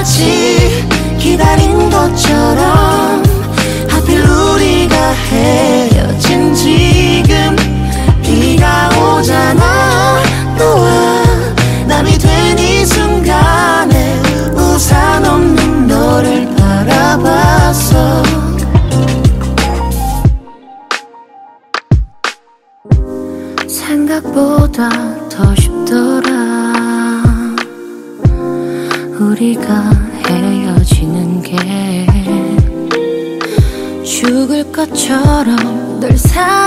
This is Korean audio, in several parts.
마치 기다린 것처럼 하필 우리가 헤어진 지금 비가 오잖아. 너와 남이 된 이 순간에 우산 없는 너를 바라봤어. 생각보다 더 쉽더라. 우리가 헤어지는 게 죽을 것처럼 널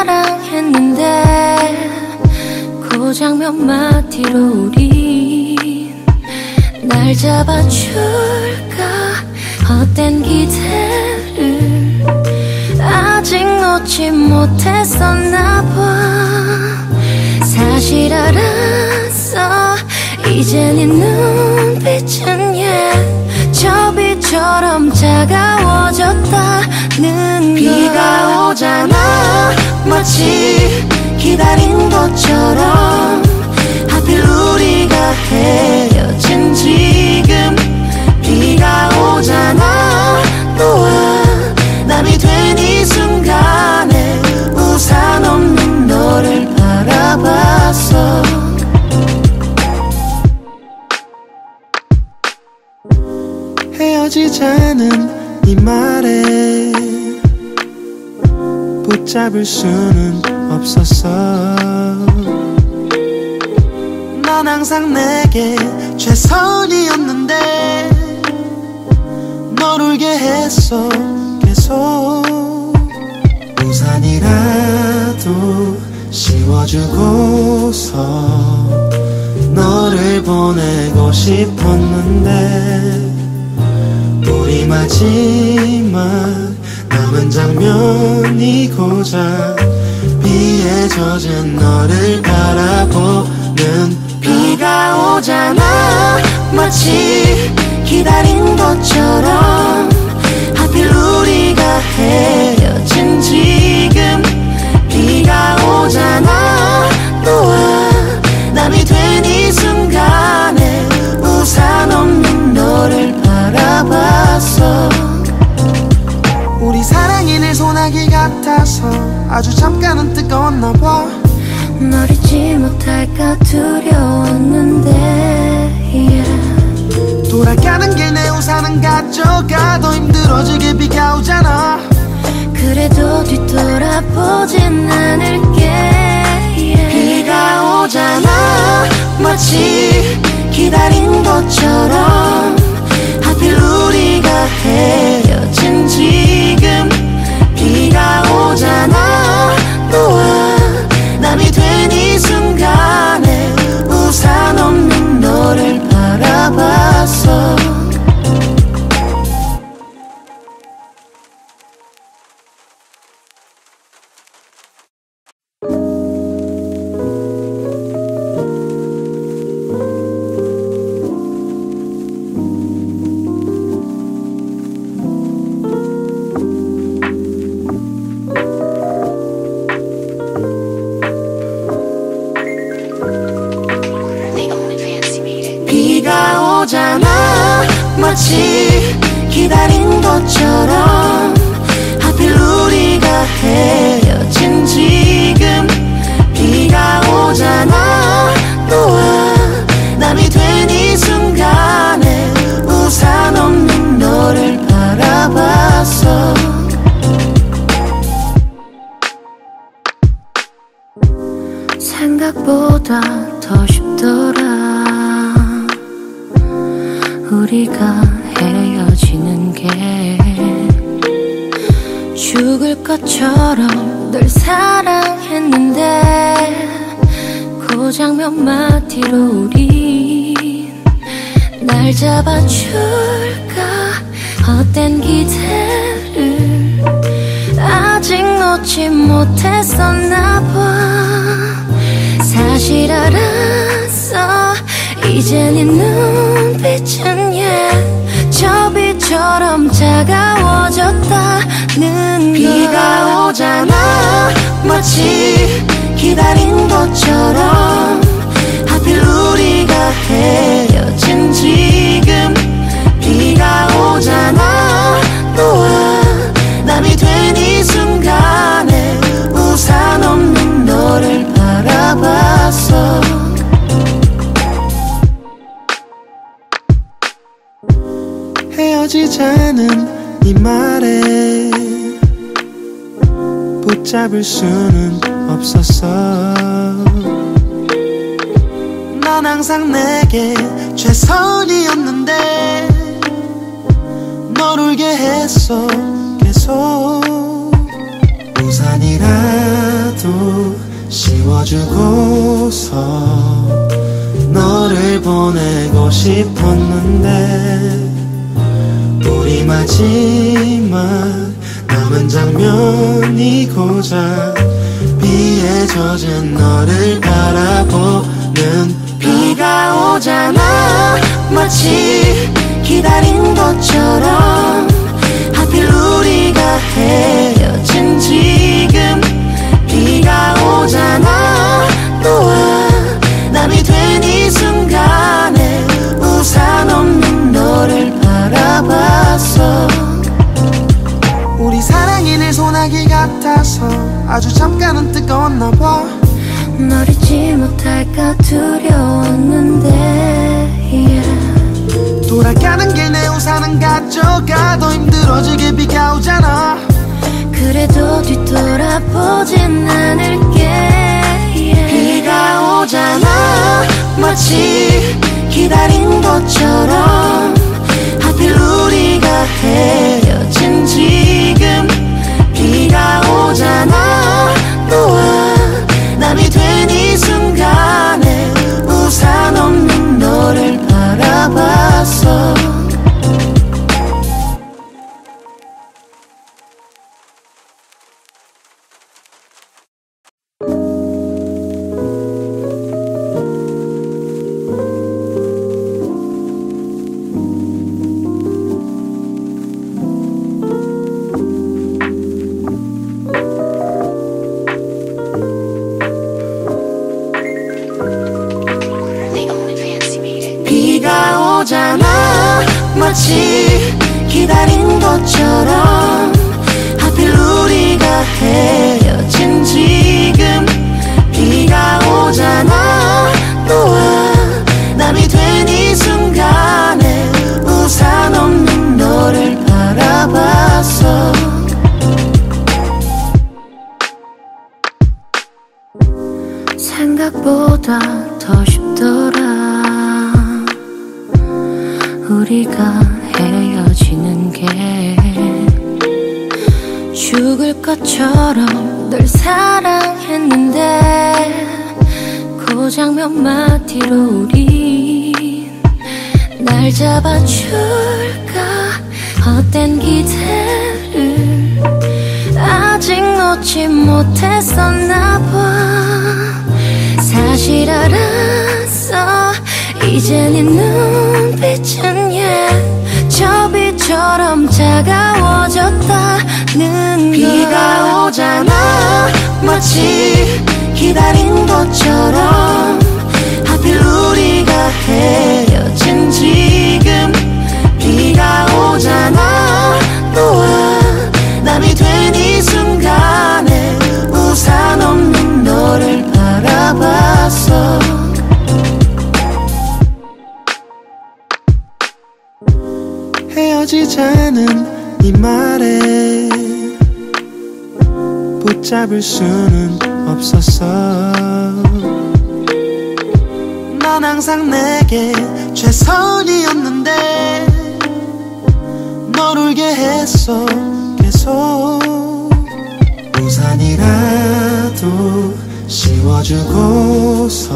사랑했는데 고작 몇 마디로 우린 날 잡아줄까. 헛된 기대를 아직 놓지 못했었나 봐. 사실 알았어. 이제 네 눈빛은 저 빛처럼 차가워졌다는 비가 오잖아. 마치 기다린 것처럼 하필 우리가 헤어진 지금 비가 오잖아. 너와 남이 된 이 순간에 우산 없는 너를 바라봤어. 헤어지자는 이 말에 붙잡을 수는 없었어. 넌 항상 내게 최선이었는데 널 울게 했어. 계속 우산이라도 씌워주고서 너를 보내고 싶었는데 우리 마지막 남은 장면이 고작 비에 젖은 너를 바라보는 비가 오잖아. 마치 기다린 것처럼 하필 우리가 헤어진 지금 비가 오잖아. 너와 남이 된 이 순간에 우산 없는 너를 바라봤어. 우리 사랑이 늘 소나기 같아서 아주 잠깐은 뜨거웠나 봐. 널 잊지 못할까 두려웠는데 돌아가는 길 내 우산은 가져가. 더 힘들어지게 비가 오잖아. 그래도 뒤돌아보진 않을게. 비가 오잖아. 마치 기다린 것처럼 하필 우리가 헤어진 지금 비가 오잖아. 너와 남이 된 이 순간에 우산 없는 너를 바라봤어. 비가 오잖아. 마치 기다린 것처럼 하필 우리가 헤어진 지금 비가 오잖아. 너와 남이 된 이 순간에 우산 없는 너를 바라봤어. 생각보다 더 쉽더라. 우리가 헤어지는 게 죽을 것처럼 널 사랑했는데 고작 몇 마디로 우린 날 잡아줄까. 헛된 기대를 아직 놓지 못했었나 봐. 사실 알았어. 이제 네 눈빛은 저 빛처럼 차가워졌다는 비가 오잖아. 마치 기다린 것처럼 하필 우리가 헤어진 지금 비가 헤어지자는 네 말에 붙잡을 수는 없었어. 넌 항상 내게 최선이었는데 널 울게 했어 계속. 우산이라도 씌워주고서 너를 보내고 싶었는데 우리 마지막 남은 장면이 고작 비에 젖은 너를 바라보는 비가 오잖아 마치 기다린 것처럼. 하필 우리가 헤어진 지금 비가 오잖아 또한 남이 된 이 순간에 우산 없는 너를 바라봤어. 우리 사랑이 늘 소나기 같아서 아주 잠깐은 뜨거웠나 봐. 널 잊지 못할까 두려웠는데 yeah. 돌아가는 길 내 우산은 가져가 더 힘들어지게 비가 오잖아. 그래도 뒤돌아보진 않을게 yeah. 비가 오잖아 마치 기다린 것처럼. 하필 우리가 헤어진 지금 비가 오잖아 또한 남이 된 이 순간에 우산 없는 너를 바라봤어. 비가 오잖아 마치 기다린 것처럼. 하필 우리가 헤어진 지금 비가 오잖아 또한 남이 된 이 순간에 우산 없는 너를 바라봤어. 생각보다 더 쉽더라 우리가 헤어지는 게. 죽을 것처럼 널 사랑했는데 고작 몇 마디로 우린 날 잡아줄까. 헛된 기대를 아직 놓지 못했었나 봐. 사실 알았어 이제 네 눈빛은 저 빛처럼 차가워졌다는 비가 오잖아 마치 기다린 것처럼. 하필 우리가 헤어진 지금 비가 오잖아 또한 남이 된 이 순간에 우산 없는 너를 바라봤어. 헤어지자는 네 말에 붙잡을 수는 없었어. 넌 항상 내게 최선이었는데 널 울게 했어 계속. 우산이라도 씌워주고서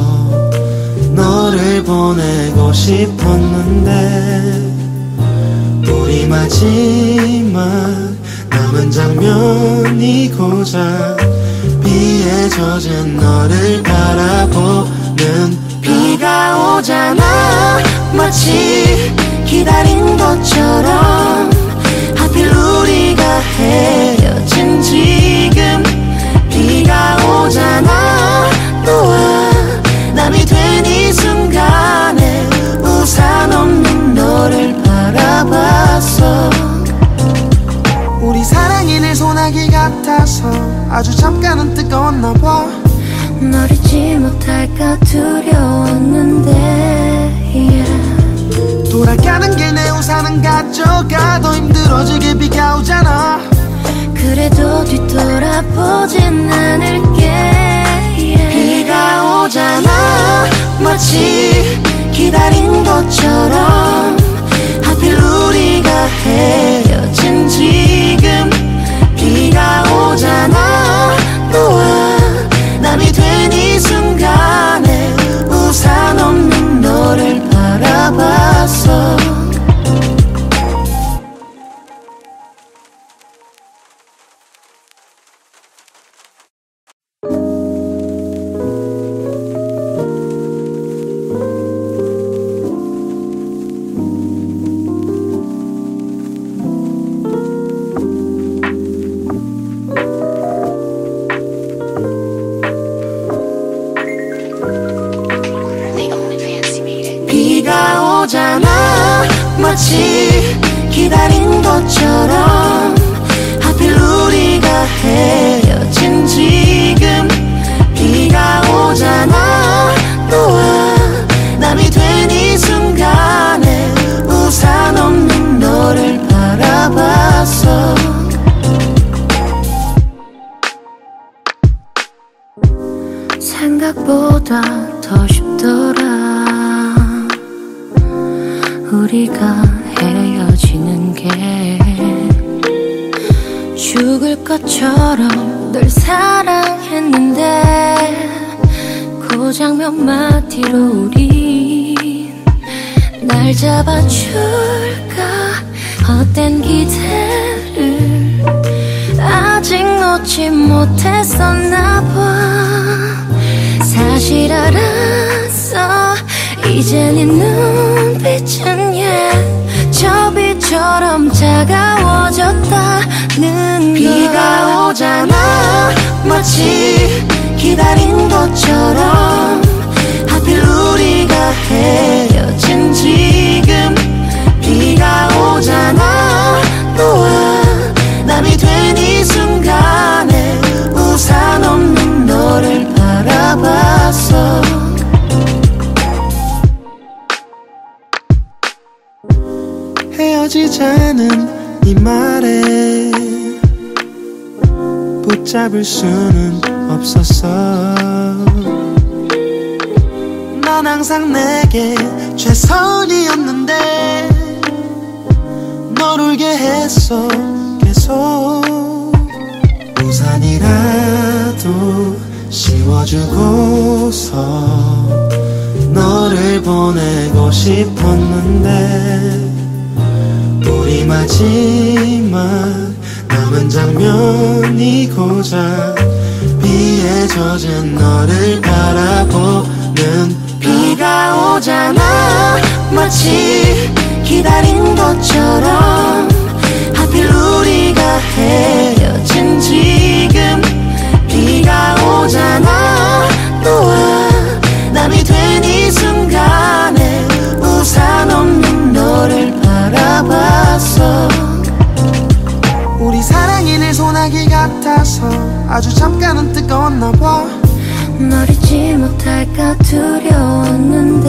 너를 보내고 싶었는데 우리 마지막 남은 장면이 고작 비에 젖은 너를 바라보는 비가 오잖아 마치 기다린 것처럼. 하필 우리가 헤어진 지금 비가 오잖아 또한 남이 된 이 순간에 우산 없는 너를 바라봤어. 우리 사랑이 늘 소나기 같아서 아주 잠깐은 뜨거웠나 봐. 널 잊지 못할까 두려웠는데 yeah. 돌아가는 길 내 우산은 가져가 더 힘들어지게 비가 오잖아. 그래도 뒤돌아보진 않을게. 비가 오잖아 마치 기다린 것처럼. 하필 우리가 헤어진 지금. 비가 오잖아 너와 남이 된 이 순간에 우산 없는 너를 바라봤어. 비가 오잖아 마치 기다린 것처럼. 하필 우리가 헤어진 지금. 비가 오잖아 너와 남이 된 이 순간에 우산 없는 너를 바라봤어. 생각보다 더 쉽더라 우리가 헤어지는 게. 죽을 것처럼 널 사랑했는데 고작 몇 마디로 우린 날 잡아줄까. 헛된 기대를 아직 놓지 못했었나 봐. 사실 알았어 이제 네 눈빛은 저 빛처럼 차가워졌다는 걸. 비가 오잖아 마치 기다린 것처럼. 하필 우리가 헤어진 지금. 비가 오잖아 너와 남이 된 이 순간에 우산 없는 너를 바라봤어. 헤어지자는 이 말에 붙잡을 수는 없었어. 넌 항상 내게 최선이었는데 널 울게 했어 계속. 우산이라도 씌워주고서 너를 보내고 싶었는데 우리 마지막 남은 장면이 고작 비에 젖은 너를 바라보는. 비가 오잖아 마치 기다린 것처럼. 하필 우리가 헤어진 지금. 비가 오잖아 너와 남이 된 이 순간에 우산 없는 너를 바라봤어. 우리 사랑이 늘 소나기 같아서 아주 잠깐은 뜨거웠나 봐. 널 잊지 못할까 두려웠는데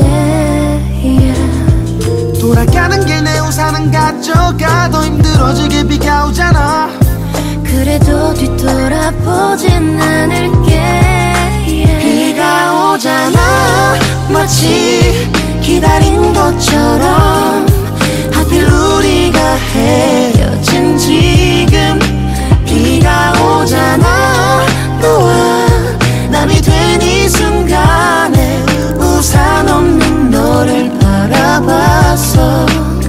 돌아가는 길 내 우산은 가져가 더 힘들어지게 비가 오잖아. 그래도 뒤돌아보진 않을게. 비가 오잖아 마치 기다린 것처럼. 하필 우리가 헤어진 지금. 비가 오잖아 너와 남이 된 이 순간에 우산 없는 너를 바라봤어.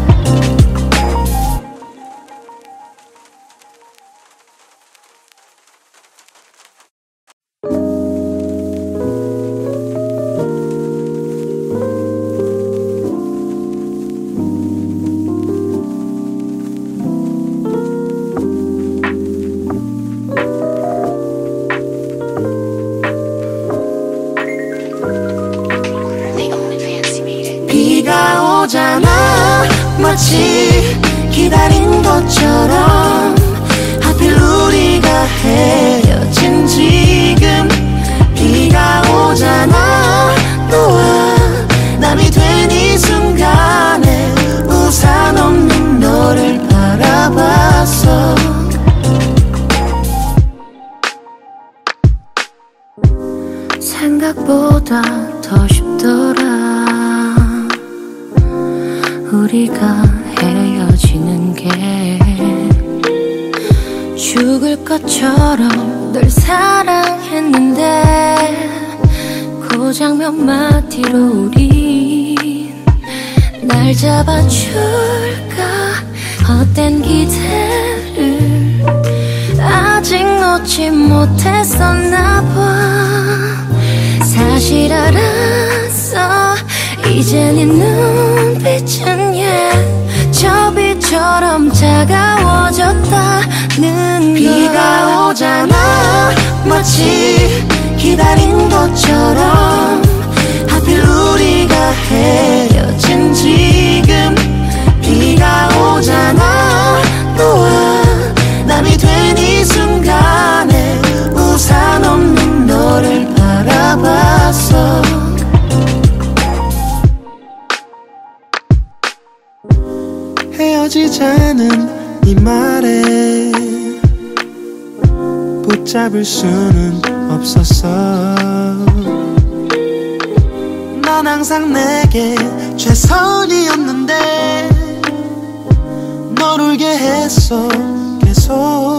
비가 오잖아 마치 기다린 것처럼. 하필 우리가 헤어진 지금. 비가 오잖아 너와 남이 된 이 순간에 생각보다 더 쉽더라. 우리가 헤어지는 게 죽을 것처럼 널 사랑했는데 고작 몇 마디로 우린 날 잡아줄까. 헛된 기대를 아직 놓지 못했었나 봐. 사실 알았어. 이제 네 눈빛은 저 빛처럼 차가워졌다는 비가 오잖아. 마치 기다린 것처럼 하필 우리가 헤어진 지금. 비가 오잖아. 너와 남이 된 이 순간에 우산 없는 너를 바라봤어. 헤어지자는 네 말에 붙잡을 수는 없었어. 넌 항상 내게 최선이었는데 널 울게 했어. 계속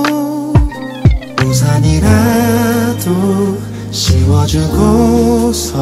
우산이라도 씌워주고서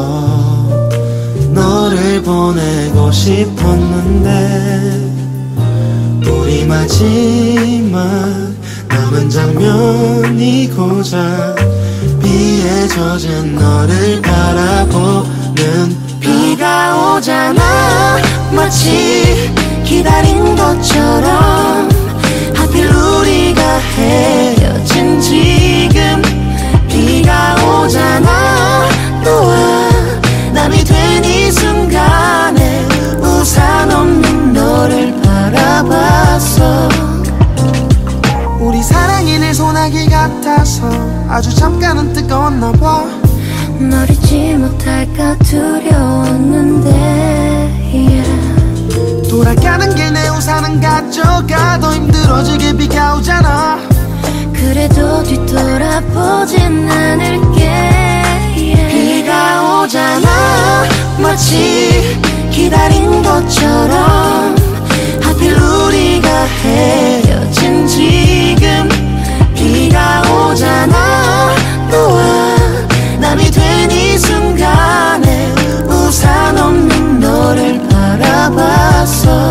너를 보내고 싶었는데 우리 마지막 남은 장면이 고작 비에 젖은 너를 바라보는 비가 오잖아. 마치 기다린 것처럼 하필 우리가 헤어진 지금. 비가 오잖아. 너와 남이 된 이 순간에 우산 없는 너를 바라봤어. 우리 사랑이 늘 소나기 같아서 아주 잠깐은 뜨거웠나 봐. 널 잊지 못할까 두려웠는데 돌아가는 길 내 우산은 가져가. 더 힘들어지게 비가 오잖아. 그래도 뒤돌아보진 않을게. 비가 오잖아. 마치 기다린 것처럼 하필 우리가 헤어진 지금. 비가 오잖아. 너와 남이 된 이 순간에 우산 없는 너를 바라봤어.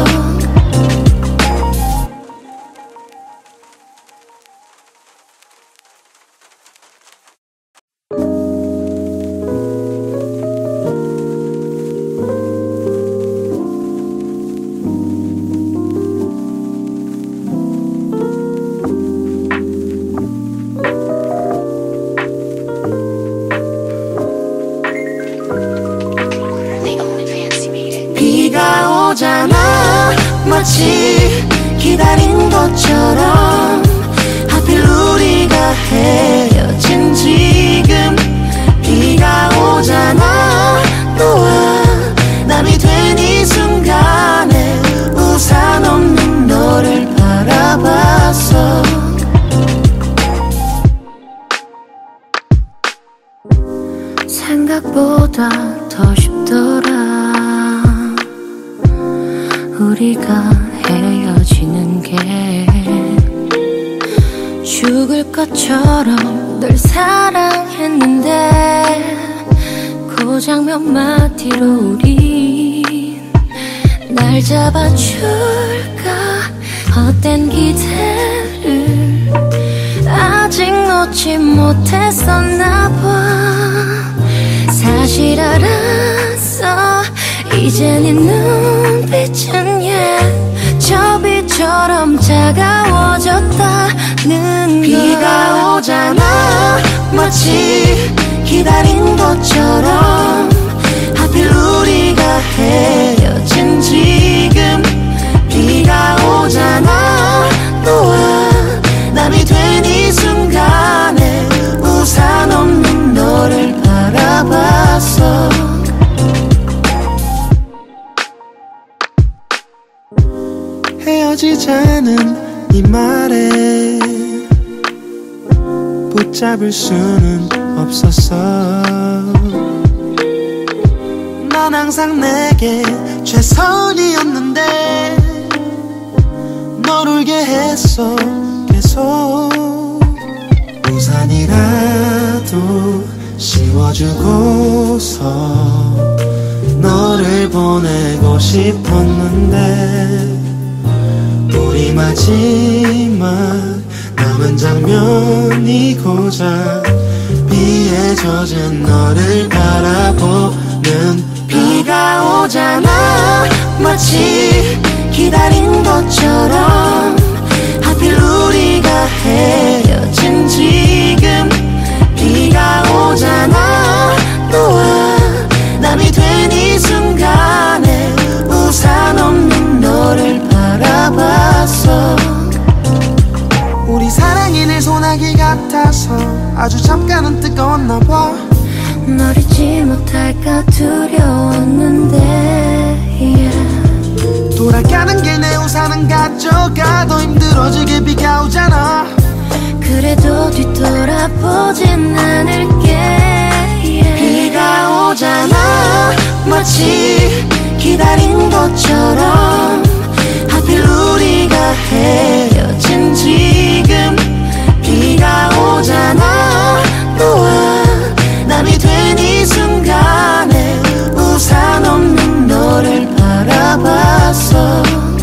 비가 오잖아. 마치 기다린 것처럼 하필 우리가 헤어진 지금. 비가 오잖아. 너와 남이 된 이 순간에 우산 없는 너를 바라봤어. 생각보다 더 쉽더라. 우리가 헤어지는 게 죽을 것처럼 널 사랑했는데 고작 몇 마디로 우린 날 잡아줄까. 헛된 기대를 아직 놓지 못했었나 봐. 사실 알았어. 이제 네 눈빛은 저 빛처럼 차가워졌다는 비가 오잖아. 마치 기다린 것처럼 하필 우리가 헤어진 지금. 비가 오잖아. 너와 남이 된 이 순간에 우산 없는 너를 바라봤어. 헤어지자는 네 말에 붙잡을 수는 없었어. 항상 내게 최선이었는데 널 울게 했어 계속. 우산이라도 씌워주고서 너를 보내고 싶었는데 우리 마지막 남은 장면이 고작 비에 젖은 너를 바라보는 비가 오잖아. 마치 기다린 것처럼 하필 우리가 헤어진 지금 비가 오잖아. 너와 남이 된 이 순간에 우산 없는 너를 바라봤어. 우리 사랑이 늘 소나기 같아서 아주 잠깐은 뜨거웠나 봐. 널 잊지 못할까 두려웠는데 yeah. 돌아가는 길 내 우산은 가져가. 더 힘들어지게 비가 오잖아. 그래도 뒤돌아보진 않을게 yeah. 비가 오잖아. 마치 기다린 것처럼 하필 우리가 헤어진 지금 비가 오잖아. 너와 남이 된 이 순간에 우산 없는 너를 바라봤어.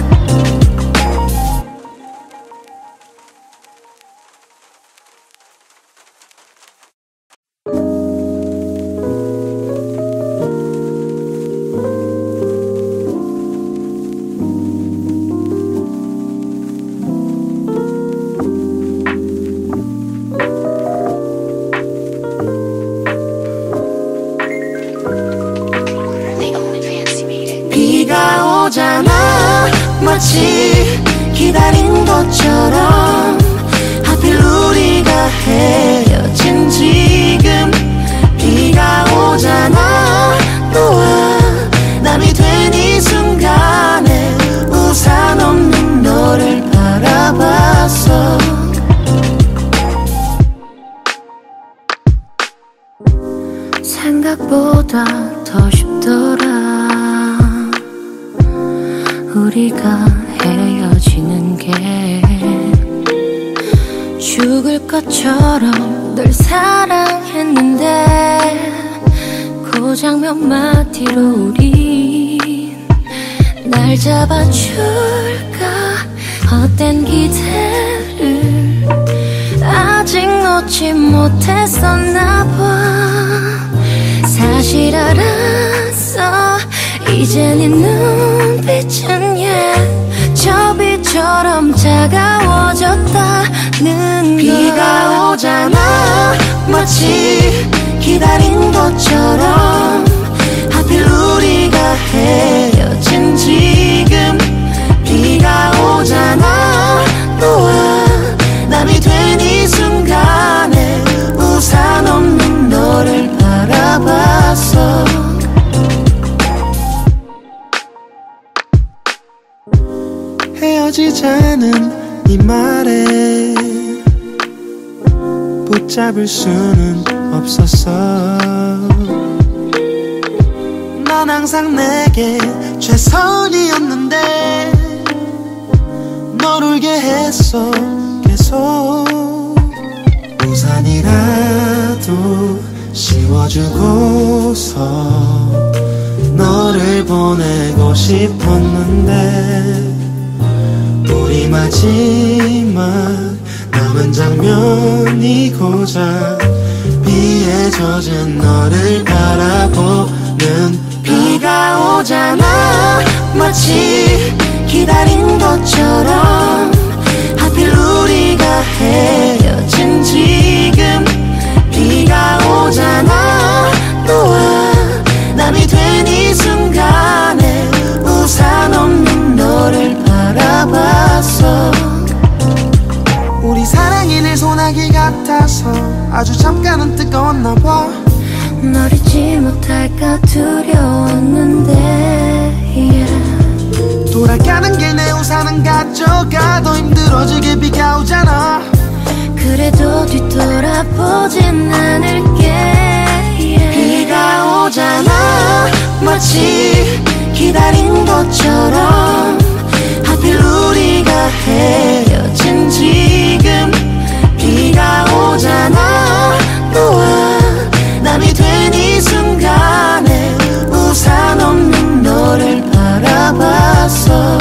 비가 오잖아. 마치 기다린 것처럼 하필 우리가 헤어진 지금 비가 오잖아. 너와 남이 된 이 순간에 우산 없는 너를 바라봤어. 생각보다 더 쉽더라. 우리가 헤어지는 게 죽을 것처럼 널 사랑했는데 고작 몇 마디로 우린 날 잡아줄까. 헛된 기대를 아직 놓지 못했었나 봐. 사실 알았어. 이제 네 눈빛은 저 빛처럼 차가워졌다는 비가 오잖아. 마치 기다린 것처럼 하필 우리가 헤어진 지금 비가 오잖아. 너와 남이 된 이 순간에 우산 없는 너를 바라봤어. 헤어지자는 이 말에 붙잡을 수는 없었어. 난 항상 내게 최선이었는데 널 울게 했어 계속. 우산이라도 씌워주고서 너를 보내고 싶었는데 우리 마지막 남은 장면이 고작 비에 젖은 너를 바라보는 비가 오잖아. 마치 기다린 것처럼 하필 우리가 헤어진 지금 비가 오잖아. 너와 남이 된 이 순간에 우산 없는 너를 바라봤어. 우리 사랑이 늘 소나기 같아서 아주 잠깐은 뜨거웠나 봐. 널 잊지 못할까 두려웠는데 yeah. 돌아가는 길 내 우산은 가져가. 더 힘들어지게 비가 오잖아. 그래도 뒤돌아보진 않을게 yeah. 비가 오잖아. 마치 마치 기다린 것처럼 하필 우리가 헤어진 지금 비가 오잖아. 너와 남이 된 이 순간에 우산 없는 너를 바라봤어.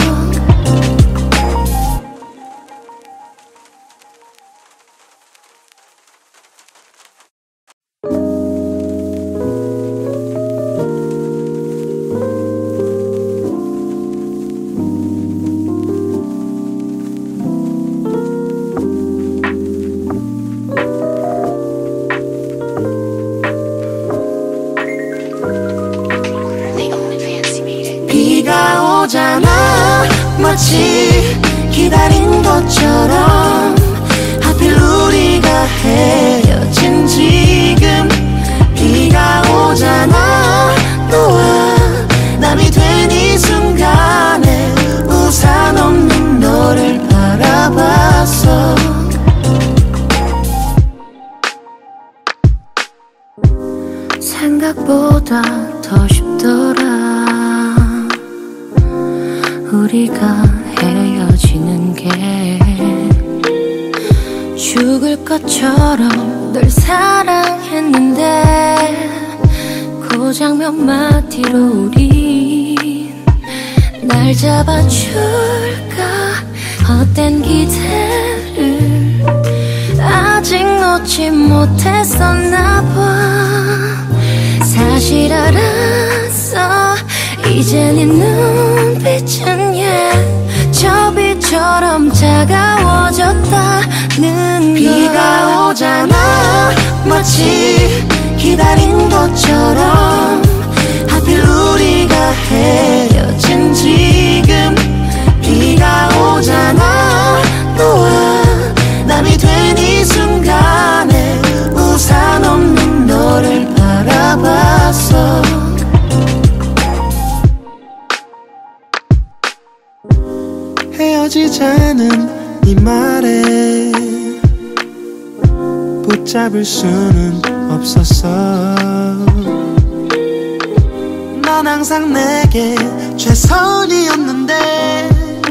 비가 오잖아. 마치 기다린 것처럼 하필 우리가 헤어진 지금 비가 오잖아. 너와 남이 된 이 순간에 우산 없는 너를 바라봤어. 생각보다 더 쉽더라. 우리가 헤어지는 게 죽을 것처럼 널 사랑했는데 고작 몇 마디로 우린 날 잡아줄까. 헛된 기대를 아직 놓지 못했었나 봐. 사실 알았어. 이제 네 눈빛은 저 빛처럼 차가워졌다는 비가 오잖아. 마치 기다린 것처럼 하필 우리가 헤어진 지금 비가 오잖아. 너와 남이 된 이 순간에 우산 없는 너를 바라봤어. 헤어지자는 네 말에 붙잡을 수는 없었어. 넌 항상 내게 최선이었는데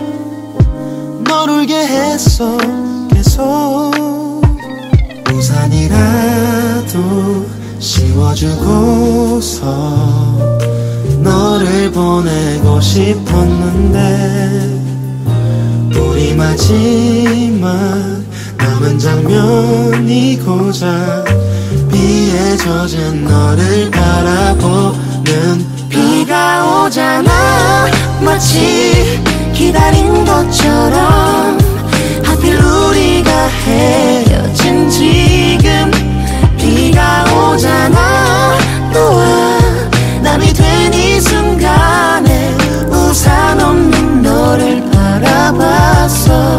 널 울게 했어. 계속 우산이라도 씌워주고서 너를 보내고 싶었는데 우리 마지막 남은 장면이 고작 비에 젖은 너를 바라보는 비가 오잖아. 마치 기다린 것처럼 하필 우리가 헤어진 지금 비가 오잖아. 너와 남이 된 이 순간에 우산 없는 너를 바라봤어.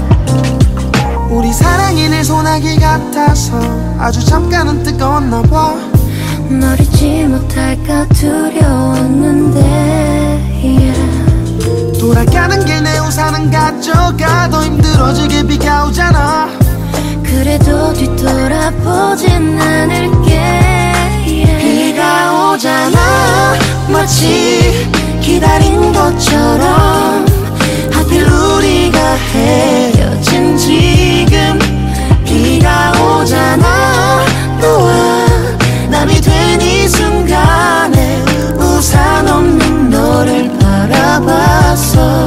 우리 사랑이 내 소나기 같아서 아주 잠깐은 뜨거웠나 봐. 널 잊지 못할까 두려웠는데 돌아가는 길 내 우산은 가져가도 힘들어지게 비가 오잖아. 그래도 뒤돌아보진 않을게. 비가 오잖아. 마치 기다린 것처럼 하필 우리가 헤어진 지금 비가 오잖아. 너와 남이 된 이 순간에 우산 없는 너를 바라봤어.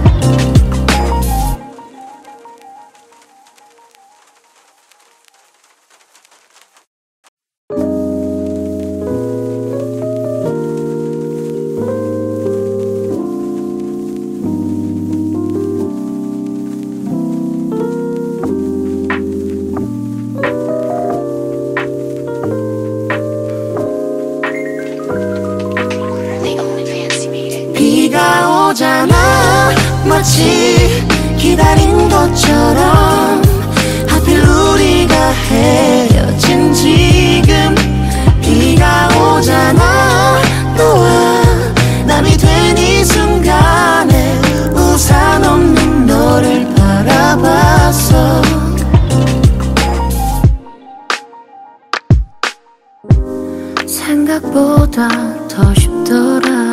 비가 오잖아. 마치 기다린 것처럼 하필 우리가 헤어진 지금 비가 오잖아. 너와 남이 된 이 순간에 우산 없는 너를 바라봤어. 생각보다 더 쉽더라.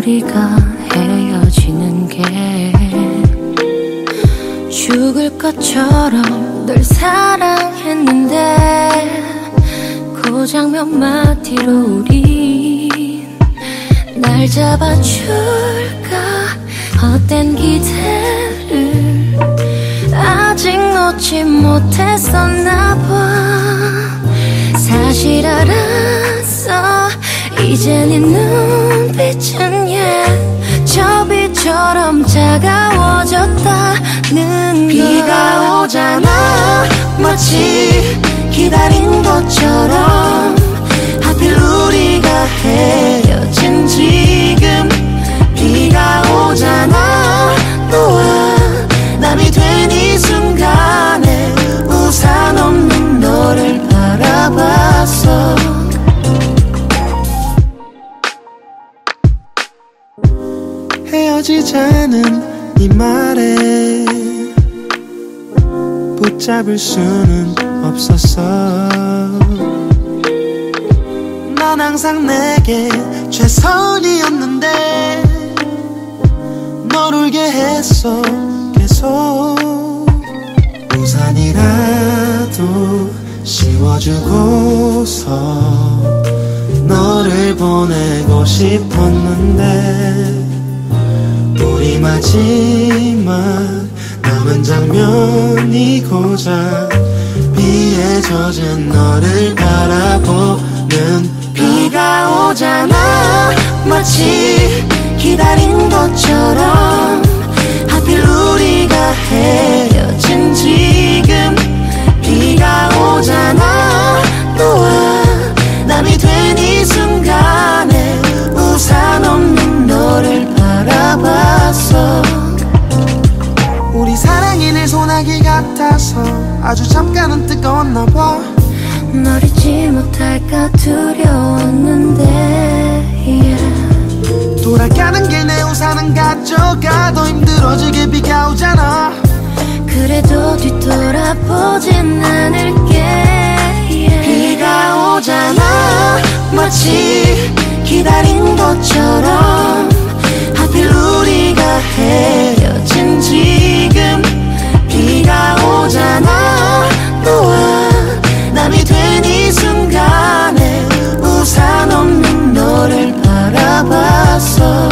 우리가 헤어지는 게 죽을 것처럼 널 사랑했는데 고작 몇 마디로 우린 날 잡아줄까 헛된 기대를 아직 놓지 못했었나 봐. 사실 알았어 이제 네 눈빛은 저 빛처럼 차가워졌다는 비가 오잖아 마치 기다린 것처럼 하필 우리가 헤어진 지금 비가 오잖아 너와 남이 된 이 순간에 우산 없는 너를 바라봤어. 헤어지자는 이 말에 붙잡을 수는 없었어. 넌 항상 내게 최선이었는데 널 울게 했어 계속. 우산이라도 씌워주고서 너를 보내고 싶었는데 우리 마지막 남은 장면이고자 비에 젖은 너를 바라보는 비가 오잖아 마치 기다린 것처럼 하필 우리가 헤어진 지금 비가 오잖아 너와 남이 된 이 순간에 우산 없는 너를 바라봤어. 우리 사랑이 늘 소나기 같아서 아주 잠깐은 뜨거웠나 봐. 널 잊지 못할까 두려웠는데 돌아가는 길 내 우산은 가져가 더 힘들어지게 비가 오잖아. 그래도 뒤돌아보진 않을게 비가 오잖아 마치 기다린 것처럼 하필 우리가 헤어진 지금 비가 오잖아 너와 남이 된 이 순간에 우산 없는 너를 바라봤어.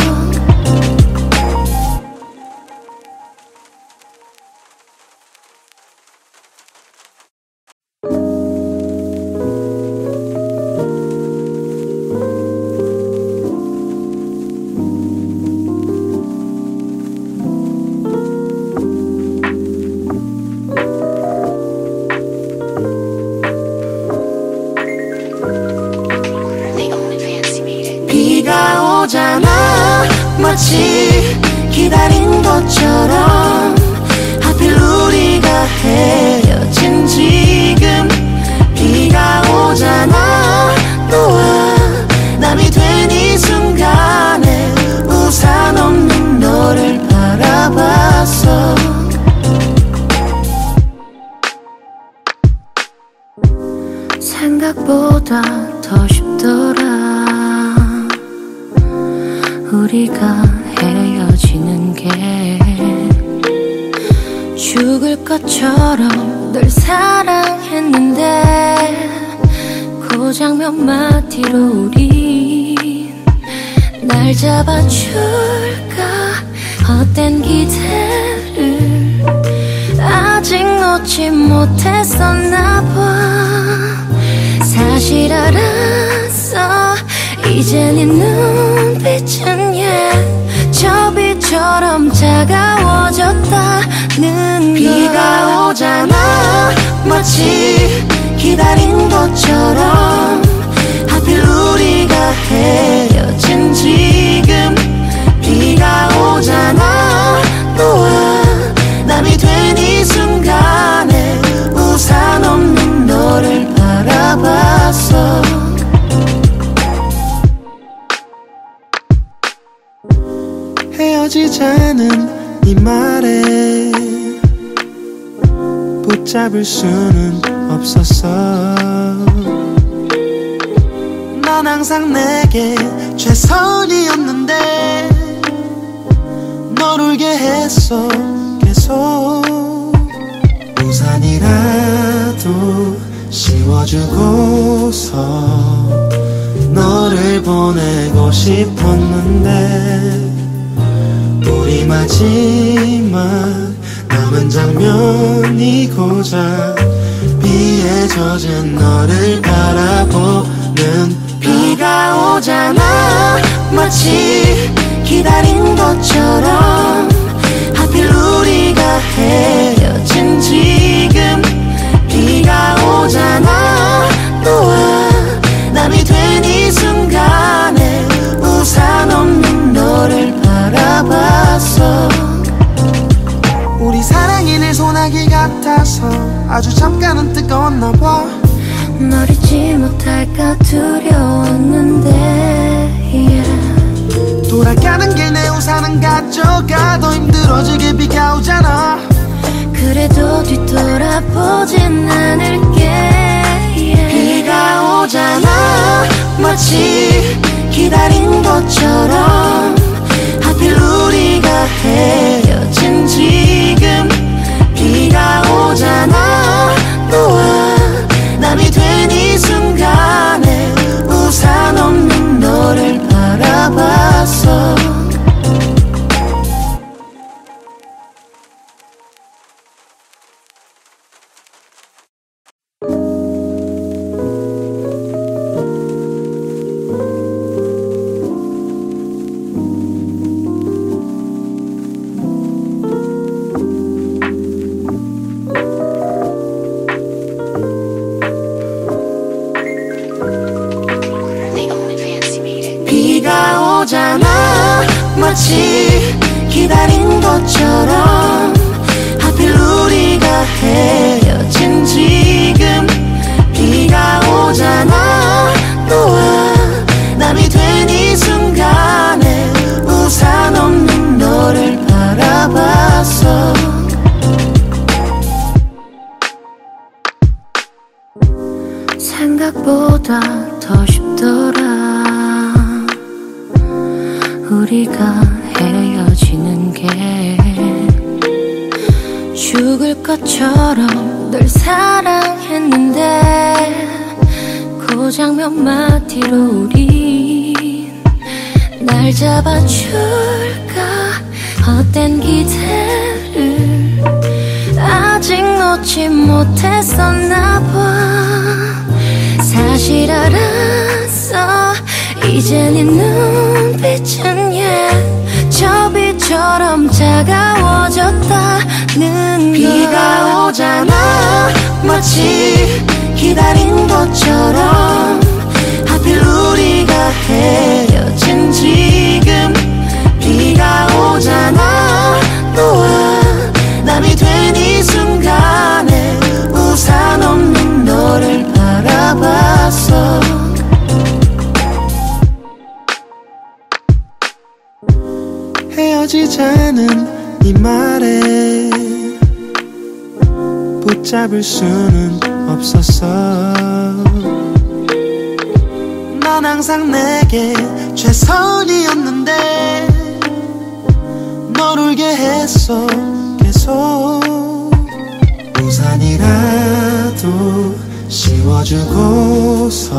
비가 오잖아 마치 기다린 것처럼 하필 우리가 헤어진 지금 비가 오잖아 너와 남이 된 이 순간에 우산 없는 너를 바라봤어. 생각보다 더 쉽더라 우리가 헤어지는 게 죽을 것처럼 널 사랑했는데 고작 몇 마디로 우린 날 잡아줄까 헛된 기대를 아직 놓지 못했었나 봐. 사실 알았어 이제 네 눈빛은 저 빛처럼 차가워졌다는 비가 오잖아 마치 기다린 것처럼 하필 우리가 헤어진 지금 비가 오잖아 너와 남이 된 이 순간에 우산 없는 너를 바라봤어. 헤어지자는 이 말에 붙잡을 수는 없었어. 넌 항상 내게 최선이었는데 널 울게 했어 계속. 우산이라도 씌워주고서 너를 보내고 싶었는데 우리 마지막 남은 장면이 고작 비에 젖은 너를 바라보는 비가 오잖아 마치 기다린 것처럼 하필 우리가 헤어진 지금 비가 오잖아 너와 남이 된 이 순간에 우산 없는 너를 바라봤어. 우리 사랑이 늘 소나기 같아서 아주 잠깐은 뜨거웠나 봐. 널 잊지 못할까 두려웠는데 yeah. 돌아가는 길 내 우산은 가져가 더 힘들어지게 비가 오잖아. 그래도 뒤돌아보진 않을게 yeah. 비가 오잖아 마치 기다린 것처럼 하필 우리가 헤어진 지금 비가 오잖아 너와 남이 된 이 순간에 우산 없는 너를 바라봤어. 비가 오잖아 마치 기다린 것처럼 하필 우리가 헤어진 지금 비가 오잖아 너와 남이 된 이 순간에 우산 없는 너를 바라봤어. 생각보다 더 쉽더라 우리가 헤어지는 게. 죽을 것처럼 널 사랑했는데 고작 몇 마디로 우린 날 잡아줄까 헛된 기대를 아직 놓지 못했었나 봐. 사실 알았어 이제 네 눈빛은 저 빛처럼 차가워졌다는 비가 오잖아 마치 기다린 것처럼 하필 우리가 헤어진 지금 비가 오잖아 너와 남이 된 이 순간에 우산 없는 너를 바라봤어. 헤어지자는 네 말에 붙잡을 수는 없었어. 넌 항상 내게 최선이었는데 널 울게 했어 계속. 우산이라도 씌워주고서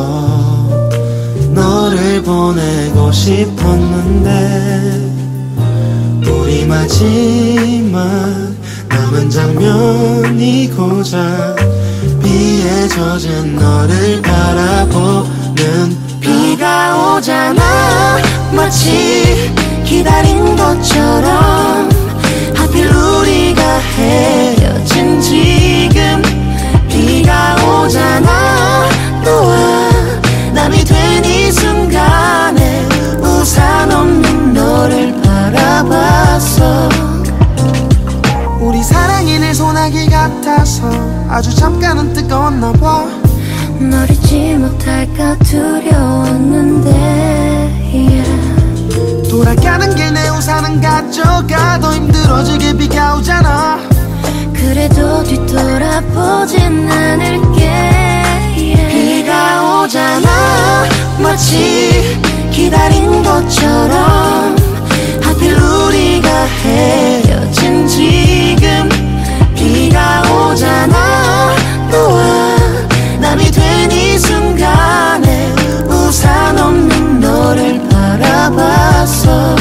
너를 보내고 싶었는데 우리 마지막 남은 장면이 고작 비에 젖은 너를 바라보는 비가 오잖아 마치 기다린 것처럼 하필 우리가 헤어진 지금 비가 오잖아 너와 남이 된 이 순간에 우산 없는 너를 바라봤어. 우리 사랑이 늘 소나기 같아서 아주 잠깐은 뜨거웠나 봐. 널 잊지 못할까 두려웠는데 yeah. 돌아가는 길 내 우산은 가져가 더 힘들어지게 비가 오잖아. 그래도 뒤돌아보진 않을게 yeah. 비가 오잖아 마치 기다린 것처럼 하필 우리가 헤어진 지금 비가 오잖아. 너와 남이 된 이 순간에 우산 없는 너를 바라봤어.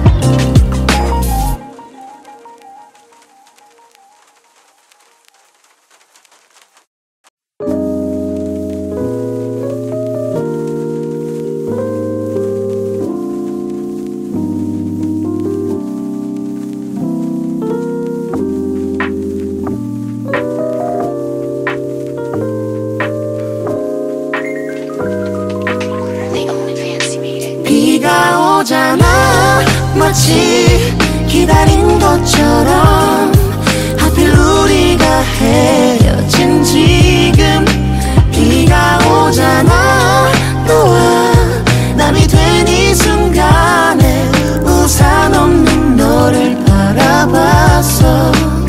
비가 오잖아. 마치 기다린 것처럼 하필 우리가 헤어진 지금 비가 오잖아. 너와 남이 된 이 순간에 우산 없는 너를 바라봤어.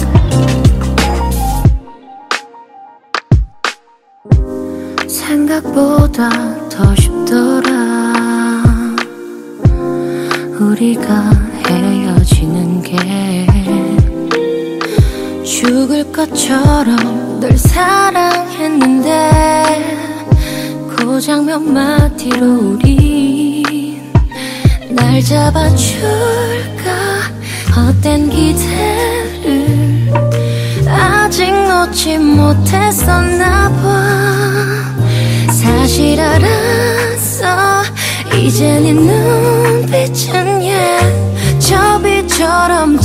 생각보다 더 쉽더라. 우리가 헤어지는 게 죽을 것처럼 널 사랑했는데 고작 몇 마디로 우린 날 잡아줄까. 헛된 기대를 아직 놓지 못했었나 봐. 사실 알았어. 이제 네 눈빛은 저 빛처럼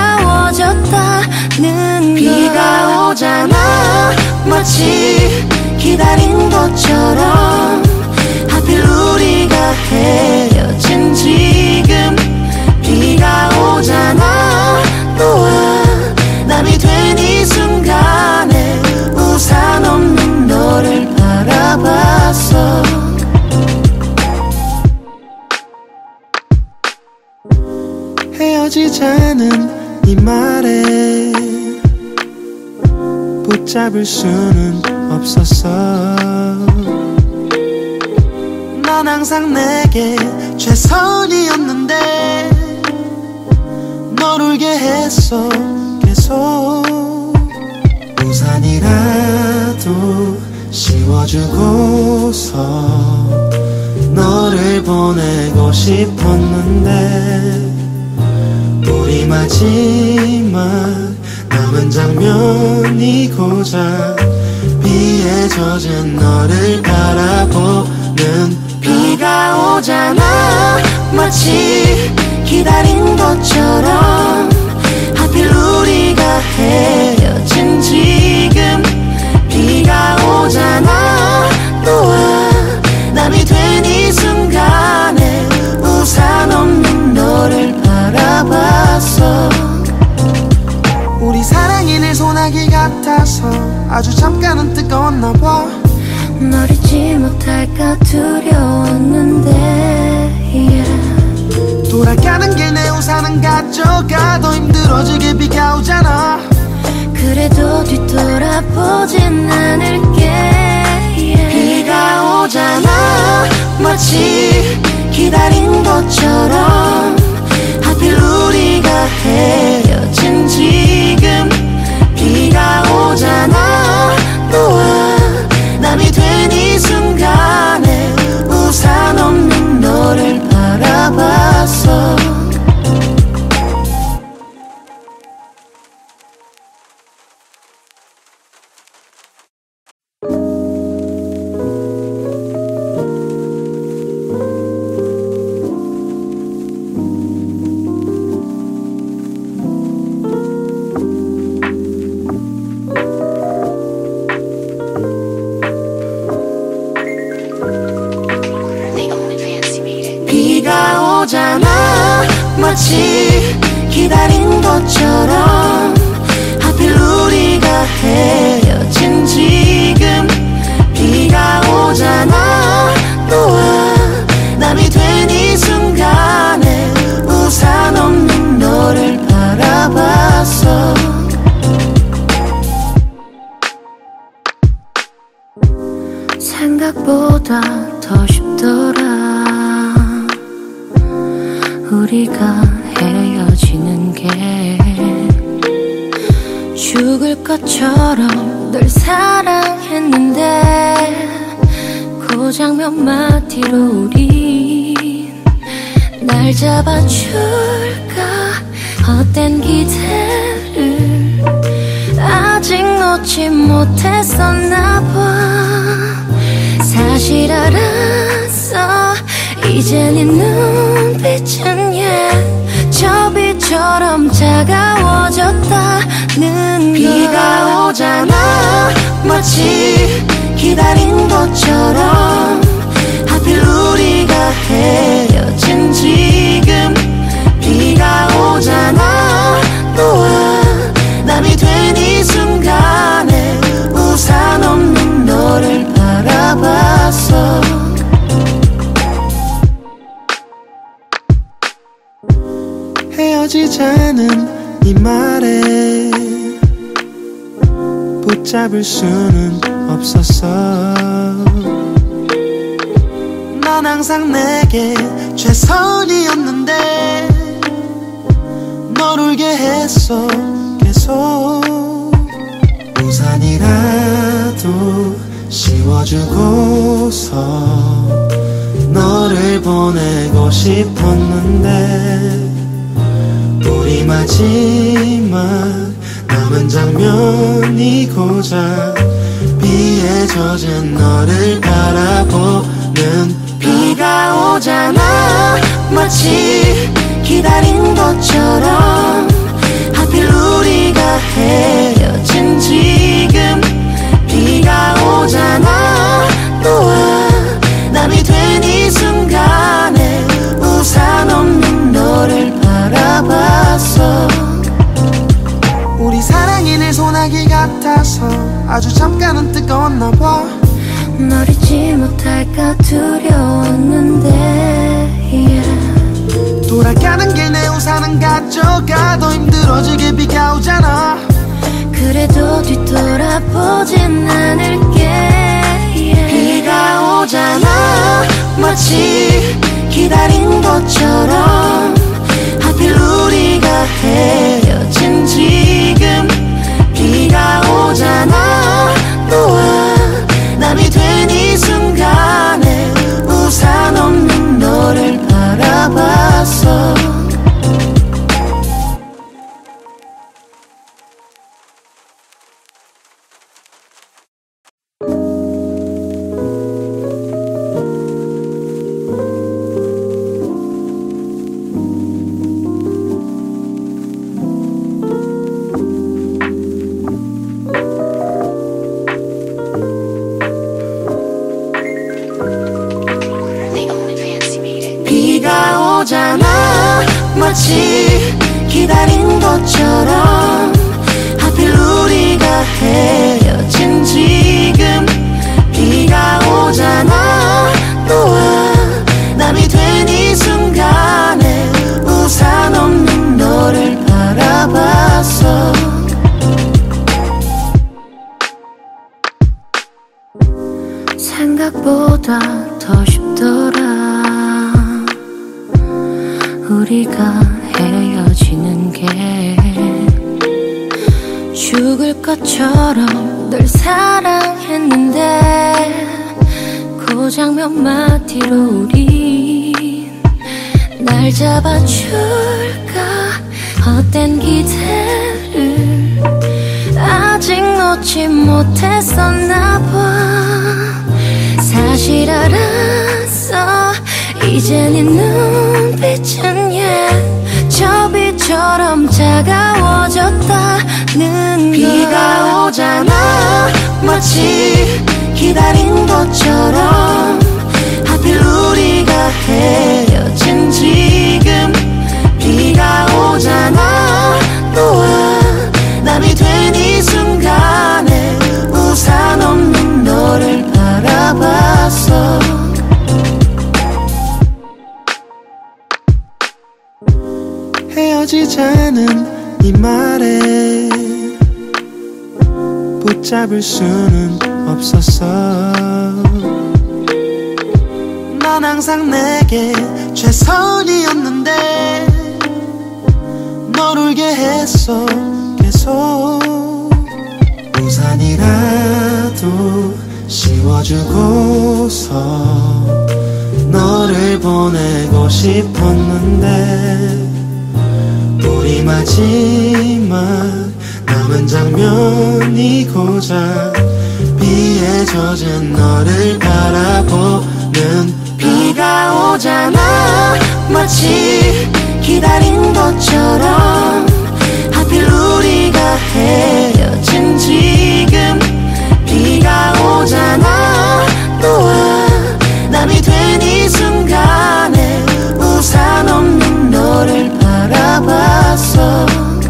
차가워졌다는 비가 오잖아. 마치 기다린 것처럼 하필 우리가 헤어진 지금 비가 오잖아. 너와 남이 된 이 순간에 우산 없는 너를 바라봤어. 헤어지자는 이 말에 붙잡을 수는 없었어. 넌 항상 내게 최선이었는데 널 울게 했어. 계속 우산이라도 씌워주고서 너를 보내고 싶었는데 우리 마지막 남은 장면이 고작 비에 젖은 너를 바라보는 비가 오잖아. 마치 기다린 것처럼 하필 우리가 헤어진 지금 비가 오잖아. 너와 남이 된 이 순간에 우산 없는 너를 바라봤어. 우리 사랑이 늘 소나기 같아서 아주 잠깐은 뜨거웠나 봐. 널 잊지 못할까 두려웠는데 돌아가는 길 내 우산은 가져가. 더 힘들어지게 비가 오잖아. 그래도 뒤돌아보진 않을게. 비가 오잖아. 마치 기다린 것처럼 하필 우리가 헤어진 지금 비가 오잖아. 너와 남이 된 이 순간에 우산 없는 너를 바라봤어. 비가 오잖아. 마치 기다린 것처럼 하필 우리가 헤어진 지금 비가 오잖아. 너와 남이 된 이 순간에 우산 없는 너를 바라봤어. 생각보다 더 쉽더라. 우리가 헤어지는 게 죽을 것처럼 널 사랑했는데 고작 몇 마디로 우린 날 잡아줄까 헛된 기대를 아직 놓지 못했었나 봐. 사실 알았어 이제 네 눈빛은 저 빛처럼 차가워졌다는 비가 오잖아 마치 기다린 것처럼 하필 우리가 헤어진 지금 비가 오잖아 너와 남이 된 이 순간에 우산 없는 너를 바라봤어. 헤어지자는 이 말에 붙잡을 수는 없었어. 넌 항상 내게 최선이었는데 널 울게 했어 계속. 우산이라도 씌워주고서 너를 보내고 싶었는데 우리 마지막 남은 장면이 고작 비에 젖은 너를 바라보는 비가 오잖아 마치 기다린 것처럼 하필 우리가 헤어진 지금 비가 오잖아 너와 남이 된 이 순간에 우산 없는 너를 바라봤어. 우리 사랑이 내 소나기 같아서 아주 잠깐은 뜨거웠나 봐. 널 잊지 못할까 두려웠는데 돌아가는 길 내 우산은 가져가 더 힘들어지게 비가 오잖아. 그래도 뒤돌아보진 않을게 비가 오잖아 마치 기다린 것처럼 하필 우리가 헤어진 지금 비가 오잖아 너와 남이 된 이 순간에 우산 없는 너를 바라봤어. 비가 오잖아 마치 기다린 것처럼 하필 우리가 헤어진 지금 비가 오잖아 너와 남이 된 이 순간에 우산 없는 너를 바라봤어. 생각보다 더 쉽더라 우리가 헤어지는 게 죽을 것처럼 널 사랑했는데 고작 몇 마디로 우린 날 잡아줄까 헛된 기대를 아직 놓지 못했었나 봐. 사실 알았어 이제 네 눈빛은 저 빛처럼 차가워졌다는 비가 오잖아 마치 기다린 것처럼 하필 우리가 헤어진 지금 비가 오잖아 너와 남이 된 이 순간에 우산 없는 너를 바라봤어. 헤어지자는 이 말에 붙잡을 수는 없었어. 넌 항상 내게 최선이었는데 했어 계속. 우산이라도 씌워주고서 너를 보내고 싶었는데 우리 마지막 남은 장면이 고작 비에 젖은 너를 바라보는 비가 오잖아. 마치 기다린 것처럼 하필 우리가 헤어진 지금 비가 오잖아. 너와 남이 된 이 순간에 우산 없는 너를 바라봤어.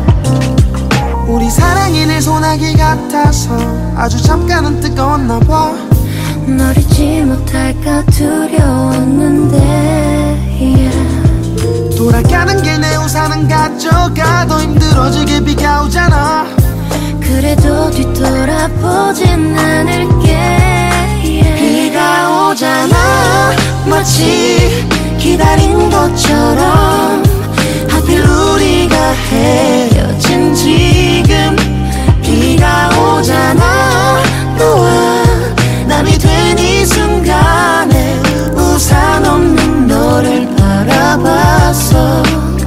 우리 사랑이 늘 소나기 같아서 아주 잠깐은 뜨거웠나 봐. 널 잊지 못할까 두려웠는데 yeah. 돌아가는 길 내 우산은 가져가도 힘들어지게 비가 오잖아. 그래도 뒤돌아보진 않을게 yeah. 비가 오잖아. 마치 기다린 것처럼 하필 우리가 헤어진 지금 비가 오잖아. 너와 남이 된 이 순간에 우산 없는 너를 바라봤어.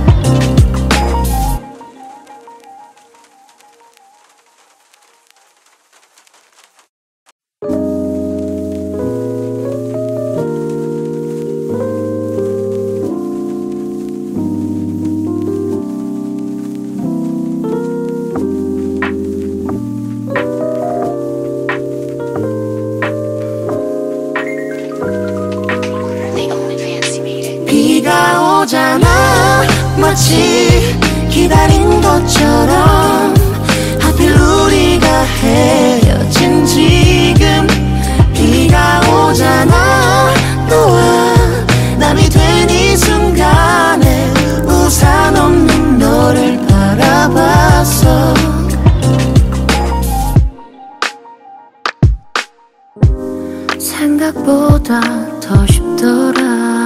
비가 오잖아. 마치 기다린 것처럼 하필 우리가 헤어진 지금 비가 오잖아. 너와 남이 된 이 순간에 우산 없는 너를 바라봤어. 생각보다 더 쉽더라.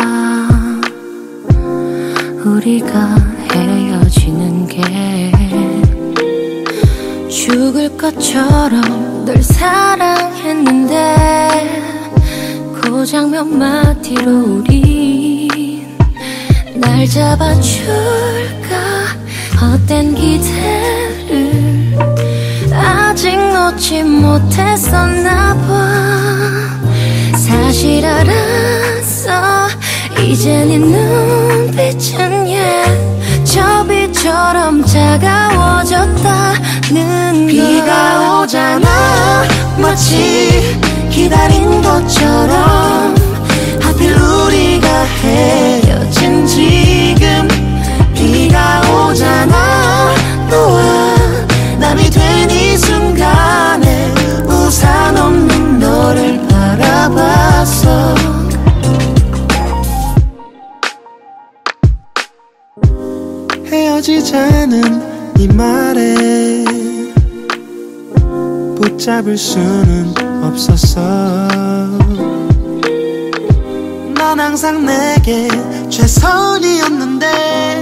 우리가 헤어지는 게 죽을 것처럼 널 사랑했는데 고작 몇 마디로 우린 날 잡아줄까. 헛된 기대를 아직 놓지 못했었나 봐. 사실 알았어. 이제 네 눈빛은 저 빛처럼 차가워졌다는 비가 오잖아. 마치 기다린 것처럼 하필 우리가 헤어진 지금 비가 오잖아. 너와 남이 된 이 순간에 우산 없는 너를 바라봤어. 헤어지자는 이 말에 붙잡을 수는 없었어. 넌 항상 내게 최선이었는데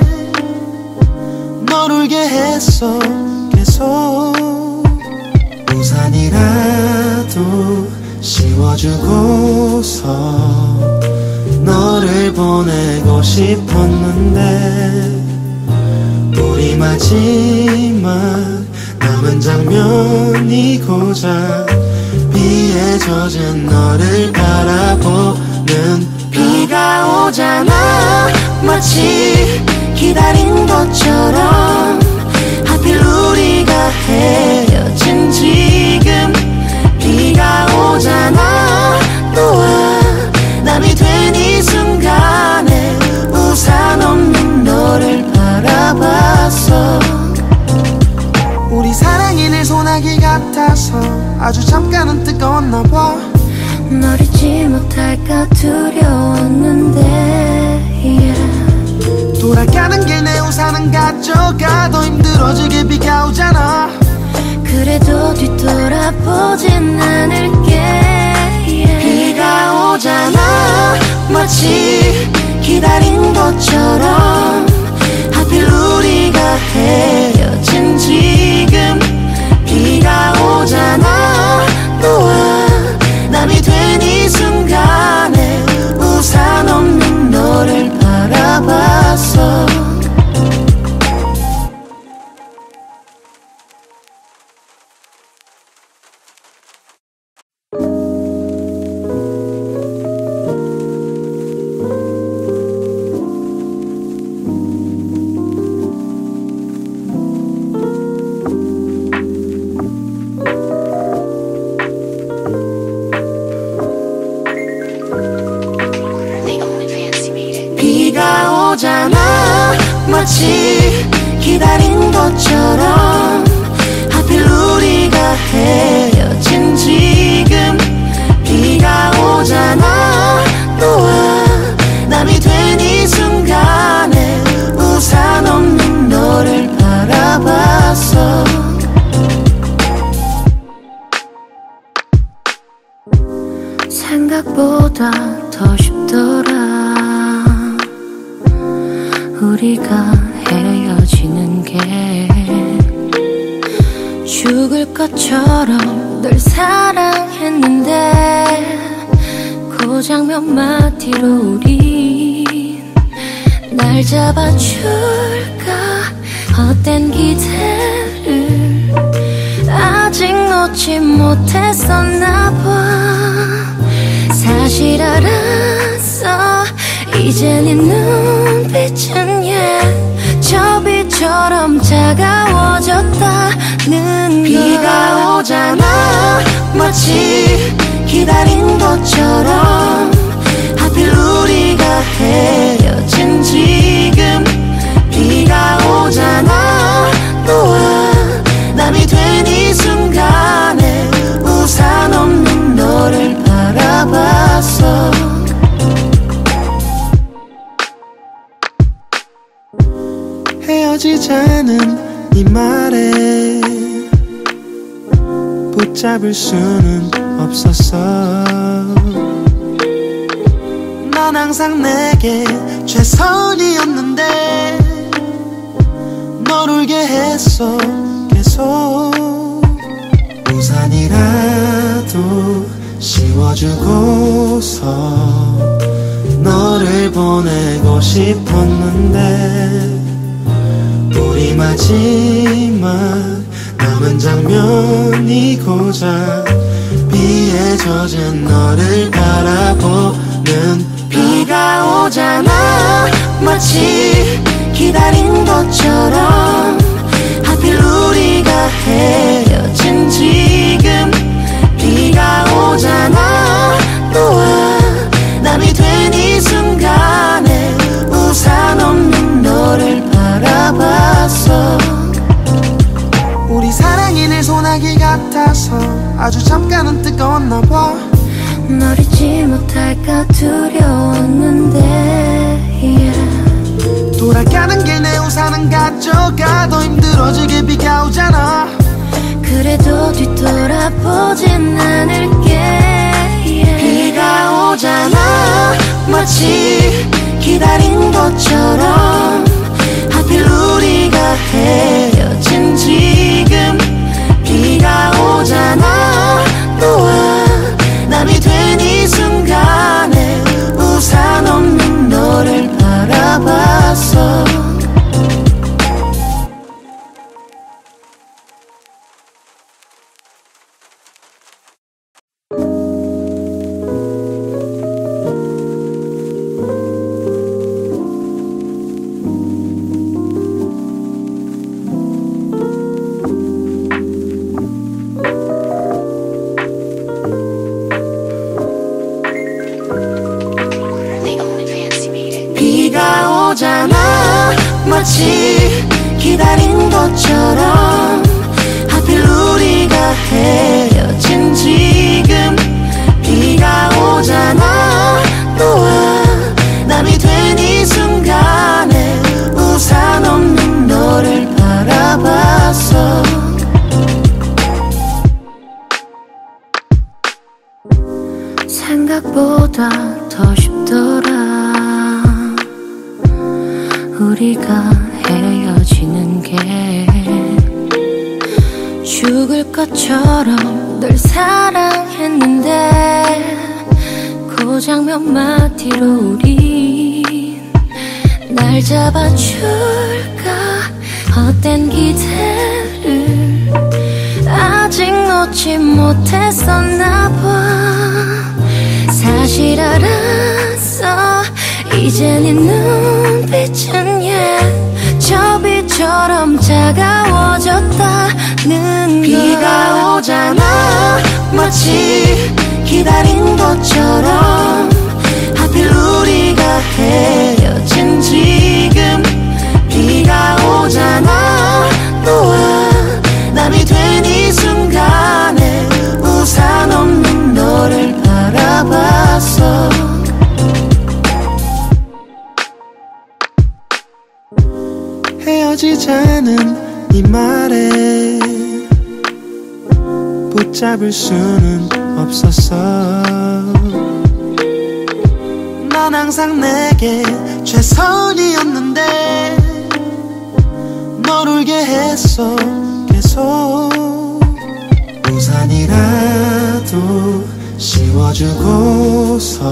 널 울게 했어 계속. 우산이라도 씌워주고서 너를 보내고 싶었는데 우리 마지막 남은 장면이 고작 비에 젖은 너를 바라보는 비가 오잖아. 마치 기다린 것처럼 하필 우리가 헤어진 지금 비가 오잖아. 너와 남이 된 이 순간에 우산 없는 너를 바라봤어. 우리 사랑이 늘 소나기 같아서 아주 잠깐은 뜨거웠나 봐. 널 잊지 못할까 두려웠는데 yeah. 돌아가는 길 내 우산은 가져가도 힘들어지게 비가 오잖아. 그래도 뒤돌아보진 않을게 yeah. 비가 오잖아. 마치 기다린 것처럼 하필 우리가 헤어진 비가 오잖아 마치 기다린 것처럼 하필 우리가 헤어진 지금 비가 오잖아 너와 남이 된 이 순간에 우산 없는 너를 바라봤어 생각보다 더 쉽더라 우리가 헤어지는 게 죽을 것처럼 널 사랑했는데 고작 몇 마디로 우린 날 잡아줄까 헛된 기대를 아직 놓지 못했었나 봐 사실 알았어 이제 네 눈빛은 저 빛처럼 차가워졌다는 비가 오잖아 마치 기다린 것처럼 하필 우리가 헤어진 지금 비가 오잖아 너와 남이 된 이 순간에 우산 없는 너를 바라봤어 헤어지자는 네 말에 붙잡을 수는 없었어 넌 항상 내게 최선이었는데 널 울게 했어 계속 우산이라도 씌워주고서 너를 보내고 싶었는데 우리 마지막 남은 장면이 고작 비에 젖은 너를 바라보는 비가 오잖아 마치 기다린 것처럼 하필 우리가 헤어진 지금 비가 오잖아 너와 남이 된 이 순간에 우산 없는 너를 바라봤어 우리 사랑이 내 소나기 같아서 아주 잠깐은 뜨거웠나 봐 널 잊지 못할까 두려웠는데 돌아가는 길 내 우산은 가져가 더 힘들어지게 비가 오잖아 그래도 뒤돌아보진 않을게 비가 오잖아 마치 기다린 것처럼 하필 우리가 헤어진 지금 비가 오잖아 너와 남이 된 이 순간에 우산 없는 너를 바라봤어 비가 오잖아 마치 기다린 것처럼 하필 우리가 헤어진 지금 비가 오잖아 너와 남이 된 이 순간에 우산 없는 너를 바라봤어 생각보다 더 쉽더라 우리가 헤어지는 게 죽을 것처럼 널 사랑했는데 고작 몇 마디로 우린 날 잡아줄까 헛된 기대를 아직 놓지 못했었나 봐 사실 알았어 이제 네 눈빛은 저 빛처럼 차가워졌다는 비가 오잖아 마치 기다린 것처럼 하필 우리가 헤어진 이어지자는 이 말에 붙잡을 수는 없었어. 넌 항상 내게 최선이었는데 널 울게 했어 계속. 우산이라도 씌워주고서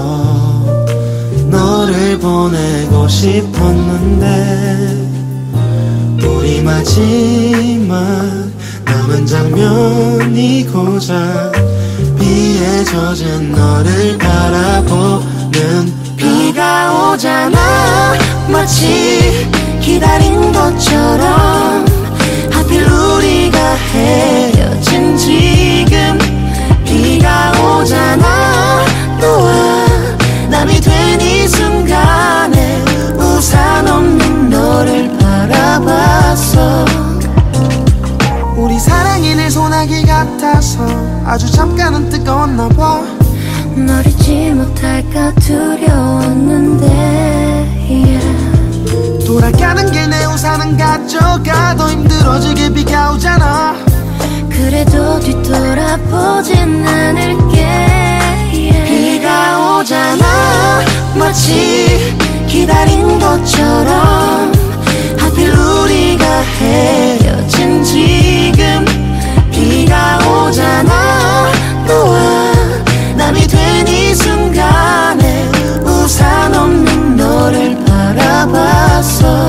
너를 보내고 싶었는데 우리 마지막 남은 장면이 고작 비에 젖은 너를 바라보는 비가 오잖아. 마치 기다린 것처럼 하필 우리가 헤어진 지금 비가 오잖아. 너와 남이 된 이 순간에 우산 없는 너를 바라봤어. 우리 사랑이 늘 소나기 같아서 아주 잠깐은 뜨거웠나 봐. 널 잊지 못할까 두려웠는데 yeah. 돌아가는 길 내 우산은 가져가. 더 힘들어지게 비가 오잖아. 그래도 뒤돌아보진 않을게 yeah. 비가 오잖아. 마치 기다린 것처럼 하필 우리가 헤어진 지금 비가 오잖아. 너와 남이 된 이 순간에 우산 없는 너를 바라봤어.